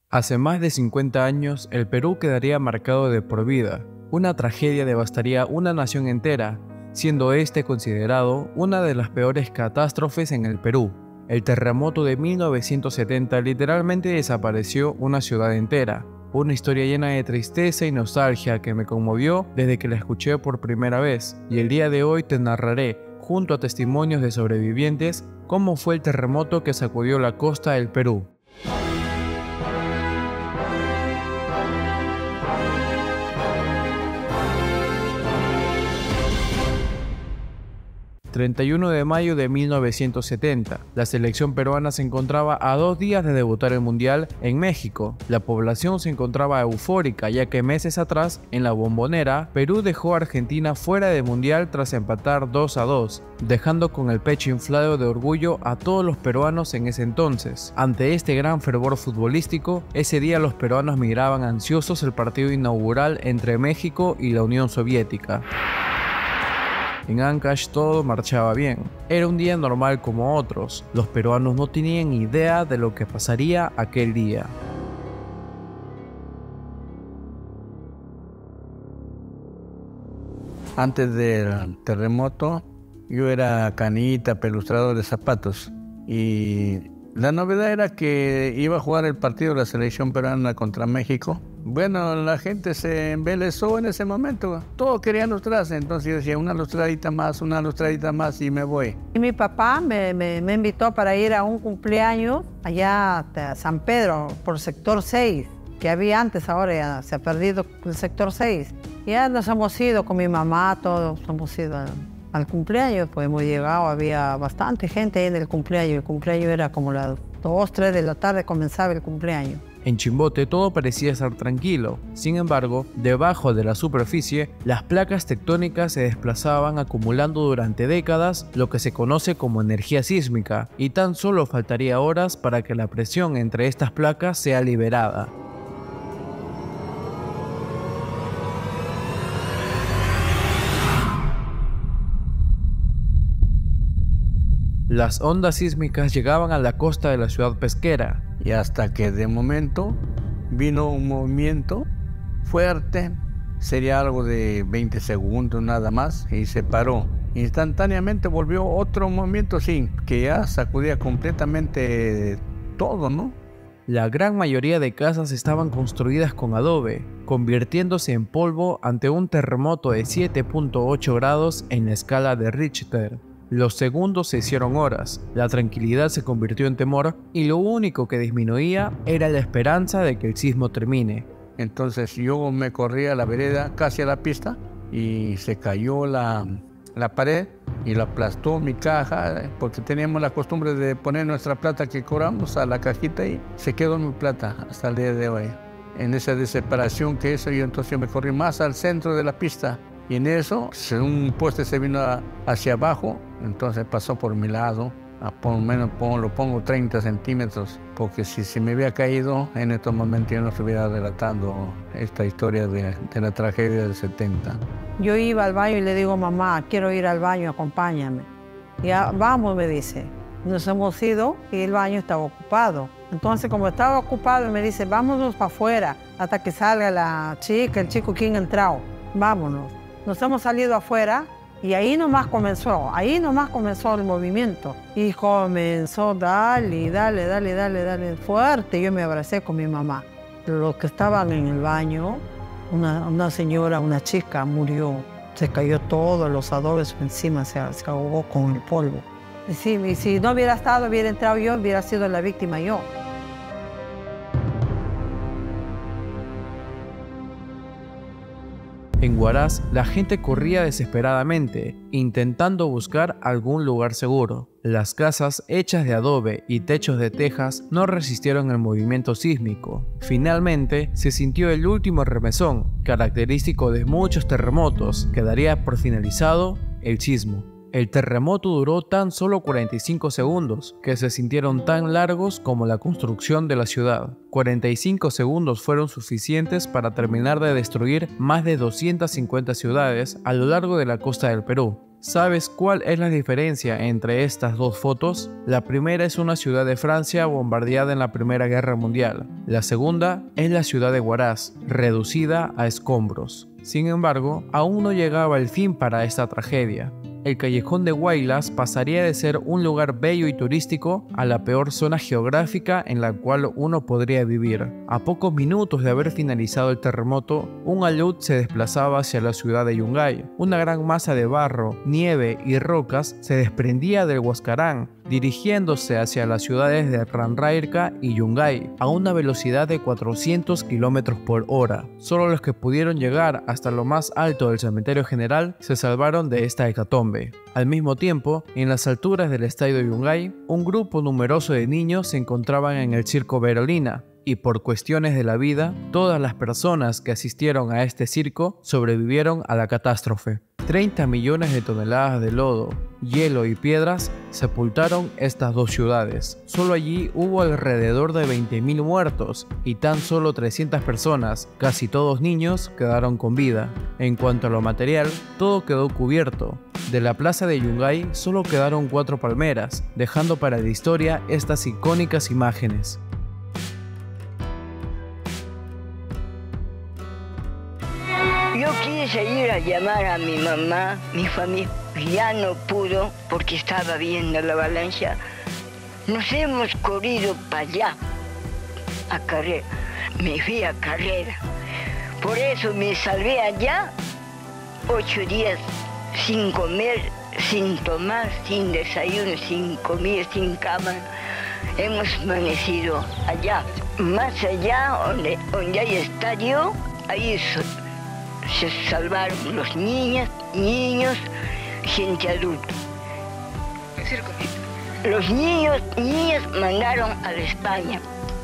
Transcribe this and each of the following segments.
Hace más de 50 años, el Perú quedaría marcado de por vida. Una tragedia devastaría una nación entera, siendo este considerado una de las peores catástrofes en el Perú. El terremoto de 1970 literalmente desapareció una ciudad entera. Una historia llena de tristeza y nostalgia que me conmovió desde que la escuché por primera vez, y el día de hoy te narraré, junto a testimonios de sobrevivientes, cómo fue el terremoto que sacudió la costa del Perú. 31 de mayo de 1970, la selección peruana se encontraba a 2 días de debutar el Mundial en México. La población se encontraba eufórica ya que meses atrás, en la Bombonera, Perú dejó a Argentina fuera del Mundial tras empatar 2-2, dejando con el pecho inflado de orgullo a todos los peruanos en ese entonces. Ante este gran fervor futbolístico, ese día los peruanos miraban ansiosos el partido inaugural entre México y la Unión Soviética. En Ancash todo marchaba bien. Era un día normal como otros. Los peruanos no tenían idea de lo que pasaría aquel día. Antes del terremoto, yo era canillita, pelustrador de zapatos. Y la novedad era que iba a jugar el partido de la selección peruana contra México. Bueno, la gente se embelesó en ese momento. Todos querían lustrarse, entonces yo decía una lustradita más y me voy. Y mi papá me invitó para ir a un cumpleaños allá a San Pedro, por sector 6, que había antes, ahora ya se ha perdido el sector 6. Ya nos hemos ido con mi mamá, todos hemos ido al cumpleaños, pues hemos llegado, había bastante gente ahí en el cumpleaños. El cumpleaños era como las 2, 3 de la tarde comenzaba el cumpleaños. En Chimbote todo parecía estar tranquilo. Sin embargo, debajo de la superficie, las placas tectónicas se desplazaban acumulando durante décadas lo que se conoce como energía sísmica, y tan solo faltaría horas para que la presión entre estas placas sea liberada. Las ondas sísmicas llegaban a la costa de la ciudad pesquera. Y hasta que de momento vino un movimiento fuerte, sería algo de 20 segundos nada más, y se paró. Instantáneamente volvió otro movimiento, sí, que ya sacudía completamente todo, ¿no? La gran mayoría de casas estaban construidas con adobe, convirtiéndose en polvo ante un terremoto de 7.8 grados en la escala de Richter. Los segundos se hicieron horas, la tranquilidad se convirtió en temor y lo único que disminuía era la esperanza de que el sismo termine. Entonces yo me corrí a la vereda, casi a la pista, y se cayó la pared y la aplastó mi caja, porque teníamos la costumbre de poner nuestra plata que cobramos a la cajita y se quedó mi plata hasta el día de hoy. En esa desesperación que hizo, yo entonces me corrí más al centro de la pista. Y en eso, un poste se vino hacia abajo, entonces pasó por mi lado, por lo menos lo pongo 30 centímetros, porque si se me había caído, en estos momentos yo no estuviera relatando esta historia de la tragedia del 70. Yo iba al baño y le digo, mamá, quiero ir al baño, acompáñame. Ya, vamos, me dice. Nos hemos ido y el baño estaba ocupado. Entonces, como estaba ocupado, me dice, vámonos para afuera, hasta que salga la chica, el chico, quien ha entrado. Vámonos. Nos hemos salido afuera y ahí nomás comenzó el movimiento. Y comenzó, dale, fuerte. Yo me abracé con mi mamá. Los que estaban en el baño, una señora, una chica murió. Se cayó todos los adobes encima, se ahogó con el polvo. Y si no hubiera estado, hubiera entrado yo, hubiera sido la víctima yo. En Huaraz, la gente corría desesperadamente, intentando buscar algún lugar seguro. Las casas hechas de adobe y techos de tejas no resistieron el movimiento sísmico. Finalmente, se sintió el último remesón, característico de muchos terremotos, que daría por finalizado el sismo. El terremoto duró tan solo 45 segundos, que se sintieron tan largos como la construcción de la ciudad. 45 segundos fueron suficientes para terminar de destruir más de 250 ciudades a lo largo de la costa del Perú. ¿Sabes cuál es la diferencia entre estas dos fotos? La primera es una ciudad de Francia bombardeada en la Primera Guerra Mundial. La segunda es la ciudad de Huaraz, reducida a escombros. Sin embargo, aún no llegaba el fin para esta tragedia. El Callejón de Huaylas pasaría de ser un lugar bello y turístico a la peor zona geográfica en la cual uno podría vivir. A pocos minutos de haber finalizado el terremoto, un alud se desplazaba hacia la ciudad de Yungay. Una gran masa de barro, nieve y rocas se desprendía del Huascarán, dirigiéndose hacia las ciudades de Ranrairca y Yungay a una velocidad de 400 km por hora. Solo los que pudieron llegar hasta lo más alto del cementerio general se salvaron de esta hecatombe. Al mismo tiempo, en las alturas del estadio de Yungay, un grupo numeroso de niños se encontraban en el circo Berolina, y por cuestiones de la vida, todas las personas que asistieron a este circo sobrevivieron a la catástrofe. 30 millones de toneladas de lodo, hielo y piedras sepultaron estas dos ciudades. Solo allí hubo alrededor de 20.000 muertos y tan solo 300 personas, casi todos niños, quedaron con vida. En cuanto a lo material, todo quedó cubierto. De la plaza de Yungay solo quedaron 4 palmeras, dejando para la historia estas icónicas imágenes. Yo quise ir a llamar a mi mamá, mi familia ya no pudo porque estaba viendo la avalancha. Nos hemos corrido para allá, a Carrera. Me fui a Carrera. Por eso me salvé allá 8 días sin comer, sin tomar, sin desayuno, sin comida, sin cama. Hemos amanecido allá. Más allá, donde hay estadio, ahí se salvaron los niños, gente adulta. Los niños mandaron a España.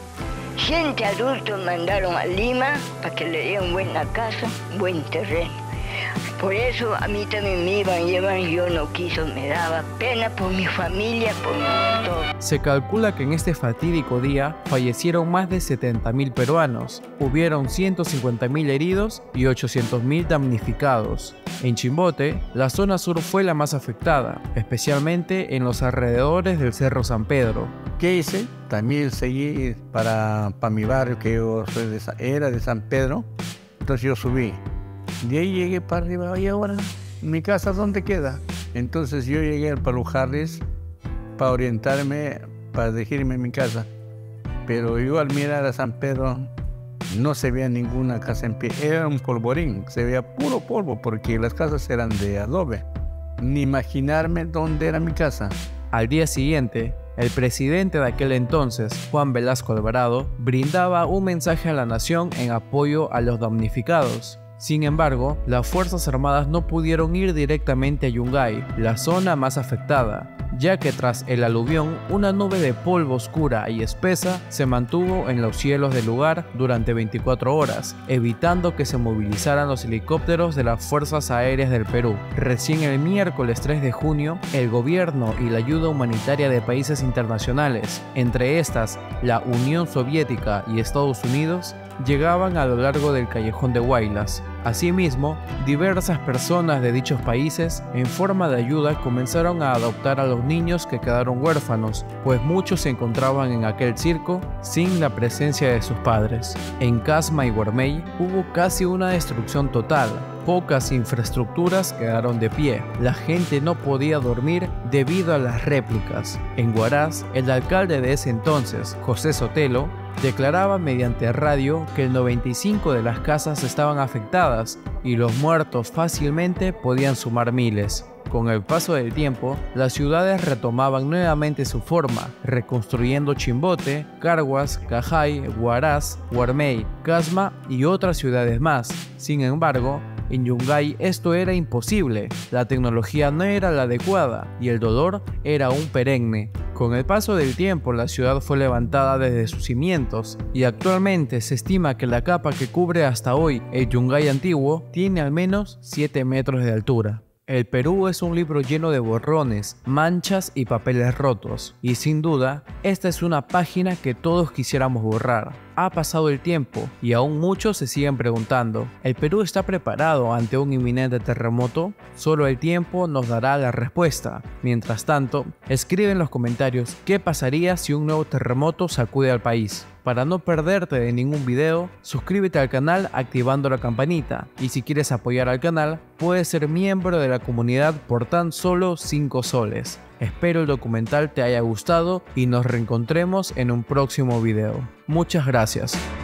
Gente adulta mandaron a Lima para que le dieran buena casa, buen terreno. Por eso a mí también me iban a llevar, yo no quiso, me daba pena por mi familia, por todo. Se calcula que en este fatídico día fallecieron más de 70.000 peruanos, hubieron 150.000 heridos y 800.000 damnificados. En Chimbote, la zona sur fue la más afectada, especialmente en los alrededores del Cerro San Pedro. ¿Qué hice? También seguí para mi barrio, que yo era de San Pedro, entonces yo subí. De ahí llegué para arriba, y ahora, ¿mi casa dónde queda? Entonces yo llegué al Palujarres para orientarme, para dirigirme a mi casa. Pero yo al mirar a San Pedro no se veía ninguna casa en pie, era un polvorín, se veía puro polvo porque las casas eran de adobe. Ni imaginarme dónde era mi casa. Al día siguiente, el presidente de aquel entonces, Juan Velasco Alvarado, brindaba un mensaje a la nación en apoyo a los damnificados. Sin embargo, las Fuerzas Armadas no pudieron ir directamente a Yungay, la zona más afectada, ya que tras el aluvión, una nube de polvo oscura y espesa se mantuvo en los cielos del lugar durante 24 horas, evitando que se movilizaran los helicópteros de las Fuerzas Aéreas del Perú. Recién el miércoles 3 de junio, el gobierno y la ayuda humanitaria de países internacionales, entre estas la Unión Soviética y Estados Unidos, llegaban a lo largo del Callejón de Huaylas. Asimismo, diversas personas de dichos países, en forma de ayuda, comenzaron a adoptar a los niños que quedaron huérfanos, pues muchos se encontraban en aquel circo sin la presencia de sus padres. En Casma y Guarmey hubo casi una destrucción total. Pocas infraestructuras quedaron de pie. La gente no podía dormir debido a las réplicas. En Huaraz, el alcalde de ese entonces, José Sotelo, declaraba mediante radio que el 95% de las casas estaban afectadas y los muertos fácilmente podían sumar miles. Con el paso del tiempo, las ciudades retomaban nuevamente su forma, reconstruyendo Chimbote, Carhuaz, Cajay, Huaraz, Guarmey, Casma y otras ciudades más. Sin embargo, en Yungay esto era imposible, la tecnología no era la adecuada y el dolor era un perenne. Con el paso del tiempo, la ciudad fue levantada desde sus cimientos y actualmente se estima que la capa que cubre hasta hoy el Yungay antiguo tiene al menos 7 metros de altura. El Perú es un libro lleno de borrones, manchas y papeles rotos, y sin duda, esta es una página que todos quisiéramos borrar. Ha pasado el tiempo y aún muchos se siguen preguntando, ¿el Perú está preparado ante un inminente terremoto? Solo el tiempo nos dará la respuesta. Mientras tanto, escribe en los comentarios qué pasaría si un nuevo terremoto sacude al país. Para no perderte de ningún video, suscríbete al canal activando la campanita, y si quieres apoyar al canal, puedes ser miembro de la comunidad por tan solo 5 soles. Espero el documental te haya gustado y nos reencontremos en un próximo video. Muchas gracias.